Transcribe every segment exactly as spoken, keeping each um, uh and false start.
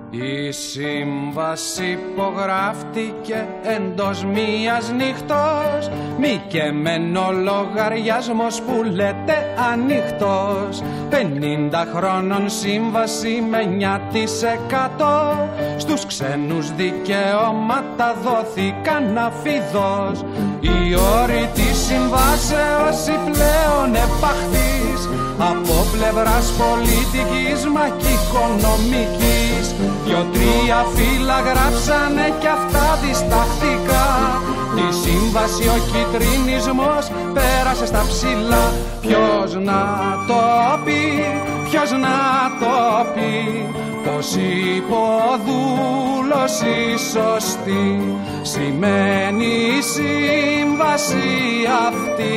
Η σύμβαση υπογράφτηκε εντός μίας νύχτος, μη και μεν ο λογαριασμός που λέτε ανοιχτός. Πενήντα χρόνων σύμβαση με εννιά τοις εκατό, στους ξένους δικαιώματα δόθηκαν αφιδώς. Οι όροι της συμβάσεως οι πλέον επαχθείς, από πλευράς πολιτικής μα κι οικονομικής. Δυο-τρία φύλλα γράψανε κι αυτά διστακτικά. Τη σύμβαση ο κιτρινισμός πέρασε στα ψηλά. Ποιος να το πει, ποιος να το πει, πως υποδούλος η σωστή σημαίνει η σύμβαση αυτή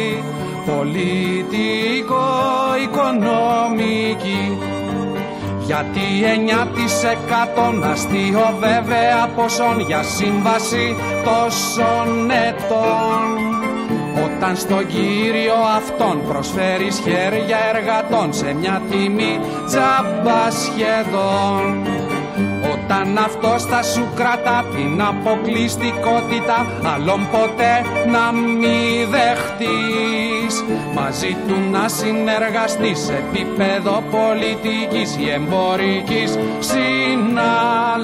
πολιτικο-οικονομική. Γιατί εννιά τοις εκατό αστείο βέβαια ποσόν για σύμβαση τόσων ετών. Όταν στον κύριο αυτόν προσφέρεις χέρια εργατών σε μια τιμή τζάμπα σχεδόν. Όταν αυτός θα σου κρατά την αποκλειστικότητα, άλλον ποτέ να μη δεχτείς. Μαζί του να συνεργαστείς σε επίπεδο πολιτικής ή εμπορικής συναλλαγής.